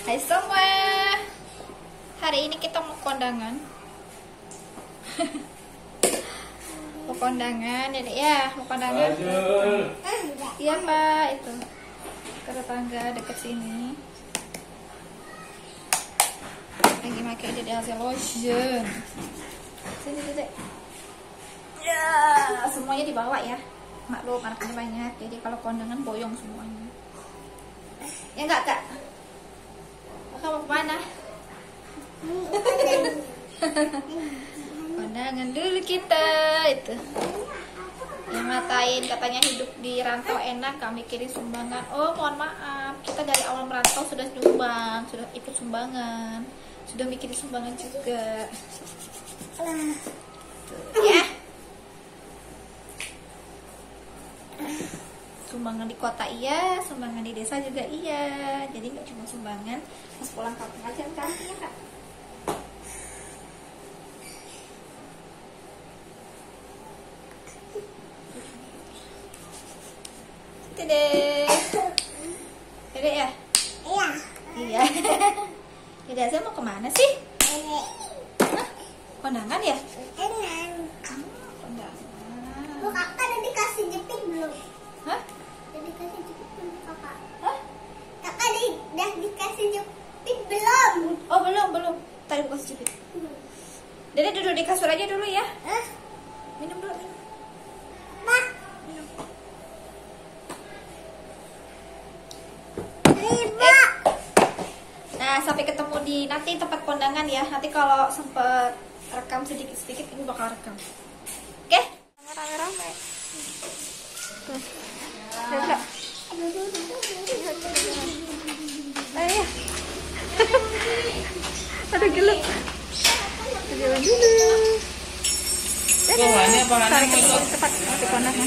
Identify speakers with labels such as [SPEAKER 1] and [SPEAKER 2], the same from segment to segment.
[SPEAKER 1] Hai semua. Hari ini kita mau kondangan. Mau kondangan, Dedek ya, mau kondangan. Iya Pak, itu ke tetangga deket sini. Lagi pakai Dedek hasil lotion. Sini Dedek. Ya, semuanya dibawa ya. Maklum anaknya banyak, jadi kalau kondangan boyong semuanya. Ya enggak Kak? Kakak mau kemana? Kondangan dulu kita itu. Yang ngatain katanya hidup di rantau enak, gak mikirin sumbangan. Oh mohon maaf, kita dari awal merantau sudah nyumbang, sudah ikut sumbangan, sudah mikirin sumbangan juga. Ya. Sumbangan di kota iya, sumbangan di desa juga iya. Jadi nggak cuma sumbangan, pas pulang kampung aja kan ya Kak. Dedek. Dedek ya?
[SPEAKER 2] Iya.
[SPEAKER 1] Iya. Dedek saya mau kemana sih? Hah? Kondangan ya?
[SPEAKER 2] Enak.
[SPEAKER 1] Kondangan.
[SPEAKER 2] Bu, kakak udah dikasih jepit belum?
[SPEAKER 1] Hah?
[SPEAKER 2] Udah dikasih jepit belum kakak?
[SPEAKER 1] Hah?
[SPEAKER 2] Kakak udah dikasih jepit belum?
[SPEAKER 1] Oh belum. Tadi buka sedikit. Dedek duduk di kasur aja dulu ya.
[SPEAKER 2] Hah?
[SPEAKER 1] Minum dulu, minum.
[SPEAKER 2] Pak. Ibu.
[SPEAKER 1] Nah, sampai ketemu di nanti tempat kondangan ya. Nanti kalau sempet rekam sedikit-sedikit, ini bakal rekam. Oke? Rame-rame. Tuh. Lihat nggak? Ayo. Aduh, gelap. Jalan dulu. Tarik cepat ke kondangan.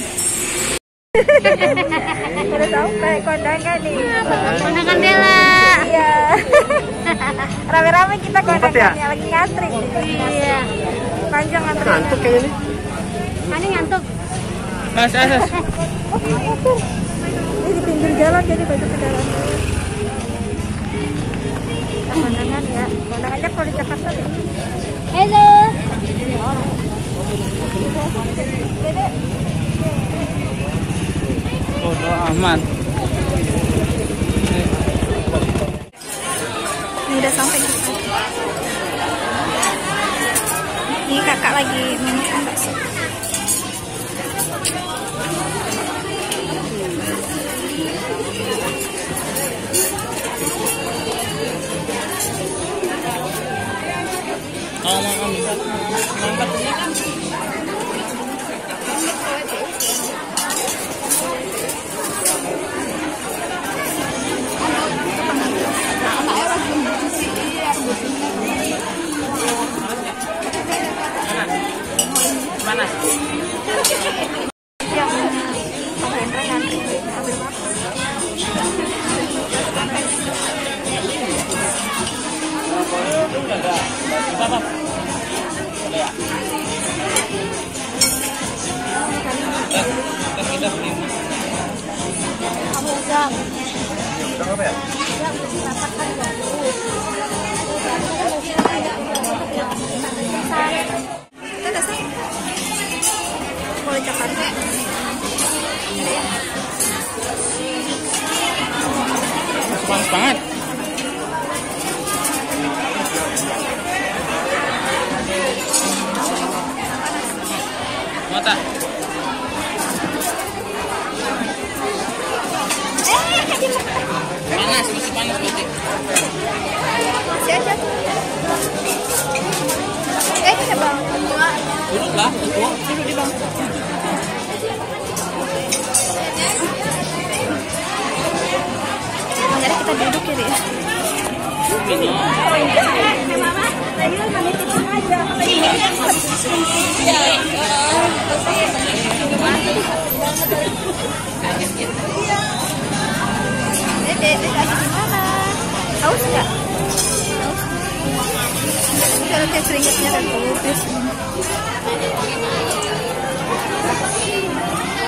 [SPEAKER 1] Udah sampai kondangan nih.
[SPEAKER 3] Kondangan Bella.
[SPEAKER 1] Iya. Rame-rame kita kondangan ya? Lagi ngantri.
[SPEAKER 3] Iya.
[SPEAKER 1] Panjang antri.
[SPEAKER 4] Ngantuk kayaknya nih.
[SPEAKER 3] Mana ngantuk?
[SPEAKER 4] Mas Asas.
[SPEAKER 1] Ini di pinggir jalan jadi banyak kendaraan. Kita kondangan ya. Kondangannya kalau di Jakarta deh.
[SPEAKER 3] Halo.
[SPEAKER 1] Dedek.
[SPEAKER 4] Oh, aman.
[SPEAKER 1] Ini udah sampai kita. Ini kakak lagi makan bakso.
[SPEAKER 4] Mau bisa ngangkat ini kan. Mana?
[SPEAKER 1] Yang Pak Hendra ngantri ambil makan.
[SPEAKER 4] Apa? Ya. Kita beli.
[SPEAKER 1] Kamu jam.
[SPEAKER 4] Udah apa ya?
[SPEAKER 1] Kita dasar. Mau Jakarta.
[SPEAKER 4] Panas banget. Mata. Panas, masih panas berarti.
[SPEAKER 1] Masih aja. Ini bang.
[SPEAKER 4] Duduklah, duduk.
[SPEAKER 1] Duduk di bangku. Jadi kita duduk ya deh.
[SPEAKER 4] Ini.
[SPEAKER 1] Dedek lagi di mana? Haus nggak? Kalau kayak seringatnya dan pupis.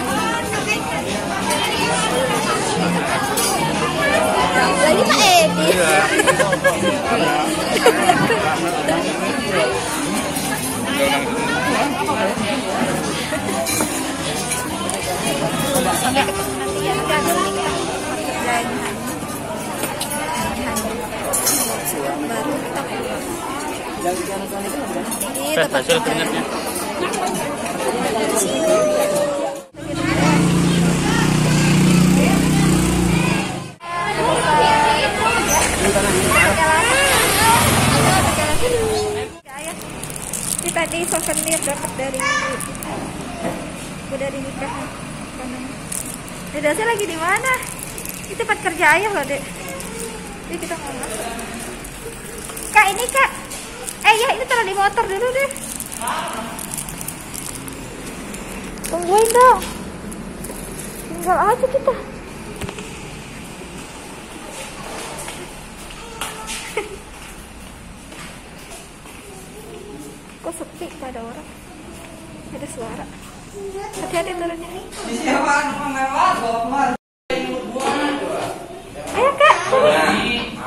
[SPEAKER 1] Lagi Pak Edi. Sampai ketemu nanti ya, nanti ada link kerjain baru kita pulang. Ini tempat
[SPEAKER 4] hasil keringatnya.
[SPEAKER 1] Ini tadi souvenir dapat dari nikahan. Dede saya lagi di mana? Ini tempat kerja ayah loh, Dek. Jadi kita mau masuk. Kak, ini Kak. Ya, ini taruh di motor dulu deh. Tungguin dong. Tinggal aja kita. Kok sepi, gak ada orang. Ada suara. Hati-hati turunnya. Ayo Kak, turun.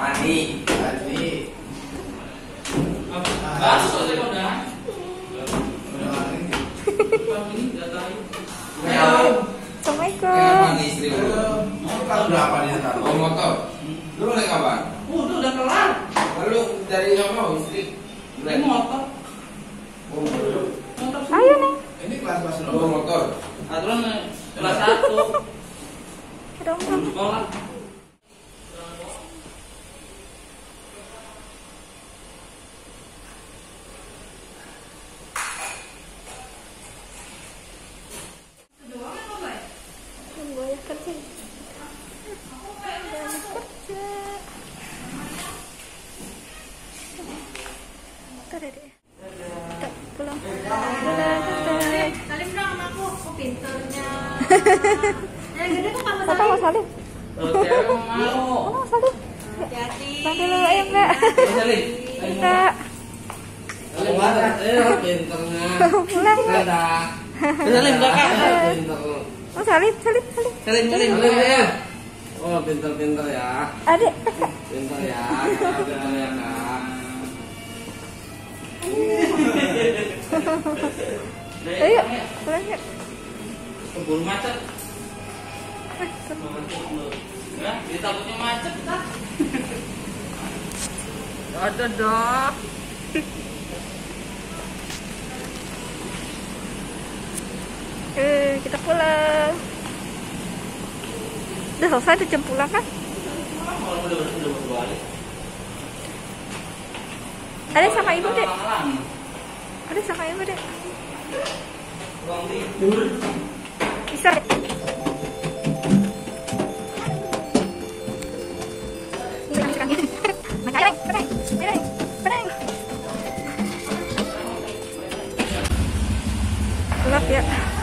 [SPEAKER 1] Assalamualaikum.
[SPEAKER 5] Berapa di sana? Oh, motor. Dulu naik kapan?
[SPEAKER 4] Udah kelar.
[SPEAKER 5] Lalu dari mana istri?
[SPEAKER 4] Naik motor.
[SPEAKER 5] Oh, motor.
[SPEAKER 1] Ayo nih.
[SPEAKER 5] Ini kelas nomor motor.
[SPEAKER 4] Aturan kelas 1.
[SPEAKER 1] Ada om.
[SPEAKER 4] Sekolah.
[SPEAKER 1] Banyak kerja. Banyak kerja. Ntar deh. Kita pulang.
[SPEAKER 3] Salim dong sama aku, kok pinternya. Yang gede tuh kamu
[SPEAKER 1] Kata mau salim.
[SPEAKER 4] Mau.
[SPEAKER 1] Mana salim?
[SPEAKER 3] hati-hati.
[SPEAKER 1] Bang dulu ayo Mbak. Kita
[SPEAKER 5] Pinternya.
[SPEAKER 1] pulang Mbak.
[SPEAKER 5] Dadah.
[SPEAKER 4] Salim kakak.
[SPEAKER 5] Pinter.
[SPEAKER 1] Oh salim.
[SPEAKER 4] Salim.
[SPEAKER 5] Oh, pinter ya.
[SPEAKER 1] Adik.
[SPEAKER 5] Pinter ya. Pinter ya, Kak.
[SPEAKER 1] Ayo pulang yuk.
[SPEAKER 4] Keburu macet. Ya, ditakutnya macet kan? Ada dah.
[SPEAKER 1] Kita pulang. Udah selesai tuh jam pulang kan?
[SPEAKER 4] Udah balik.
[SPEAKER 1] Ada sama ibu dek. Ada sama ibu dek.
[SPEAKER 4] Ruang tidur.
[SPEAKER 1] Bisa. Gelap ya.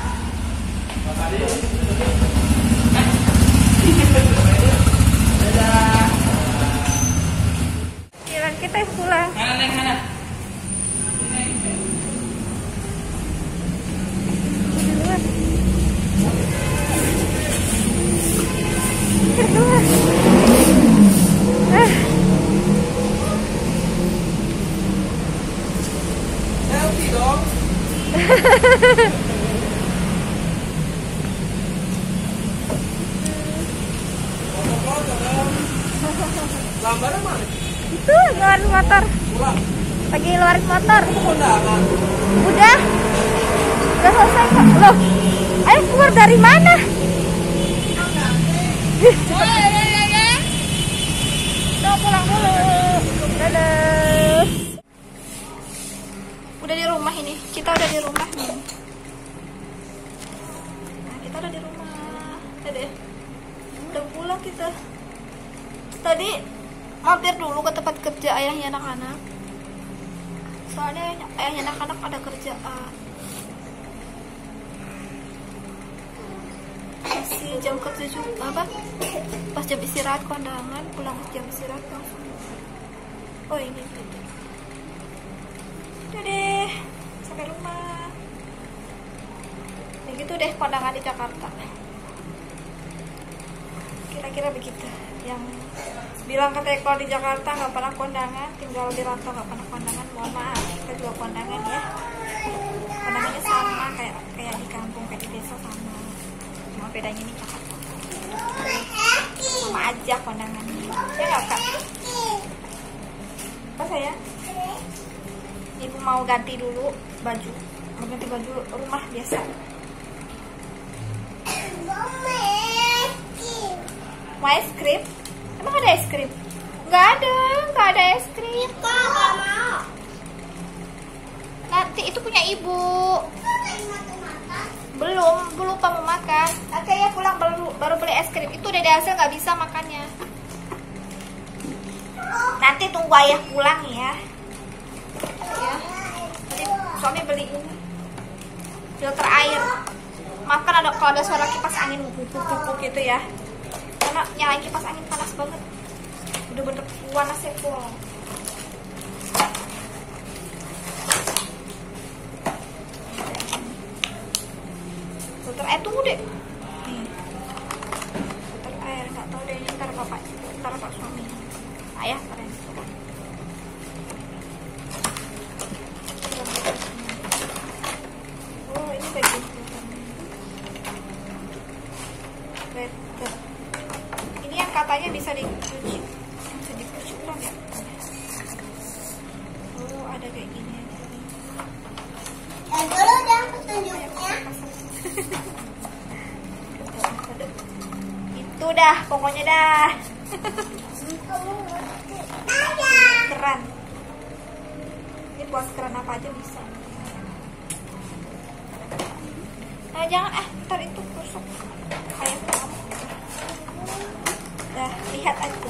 [SPEAKER 1] Giliran kita yang pulang.
[SPEAKER 4] Mana?
[SPEAKER 1] Keluar.
[SPEAKER 5] Selfie dong. Gambarnya mana?
[SPEAKER 1] Itu ngeluarin motor.
[SPEAKER 5] Pulang.
[SPEAKER 1] Lagi ngeluarin motor.
[SPEAKER 5] Kondangan.
[SPEAKER 1] Udah selesai kok. Loh, ayo keluar dari mana? Udah pulang dulu. Dadah. Udah di rumah ini. Kita udah di rumah nih. Nah, kita udah di rumah. Dadah. Udah pulang kita. Tadi mampir dulu ke tempat kerja ayahnya anak-anak. Soalnya ayahnya anak-anak ada kerjaan. Masih jam kerja juga apa? Pas jam istirahat kondangan, pulang jam istirahat langsung. Oh ini gitu. Udah deh, sampai rumah. Begitu deh kondangan di Jakarta. Kira-kira begitu. yang bilang katanya kalau di Jakarta nggak pernah kondangan, tinggal di Rantau nggak pernah kondangan, mohon maaf, kita juga kondangan ya. Kondangannya sama kayak di kampung, kayak di desa sama, cuma bedanya ini Jakarta sama aja kondangannya ya nggak Kak? Apa sayang? Ibu mau ganti dulu baju, mau ganti baju rumah biasa. Mau es krim? Emang ada es krim? Nggak ada es krim. Nanti itu punya ibu. Belum lupa mau makan. Nanti ya pulang baru beli es krim. Itu Dede Hasil nggak bisa makannya. Nanti tunggu ayah pulang ya. Ya. Nanti suami beli ini filter air. Makan ada kalau ada suara kipas angin pupuk gitu ya. Karena nyalain kipas angin panas banget. Udah bener panasnya full. Filter air tunggu deh. Nih. Filter air nggak tahu deh ini ntar pak suami. Ayah keren. Oh ini bagian filternya. Filter. Ini yang katanya bisa dicuci ulang ya. Oh ada kayak gini.
[SPEAKER 2] Dan dulu dong petunjuknya.
[SPEAKER 1] Itu dah pokoknya dah. Keran. Ini buat keran apa aja bisa. Nah jangan ntar itu tusuk. Kayak kamu. Dah lihat aja.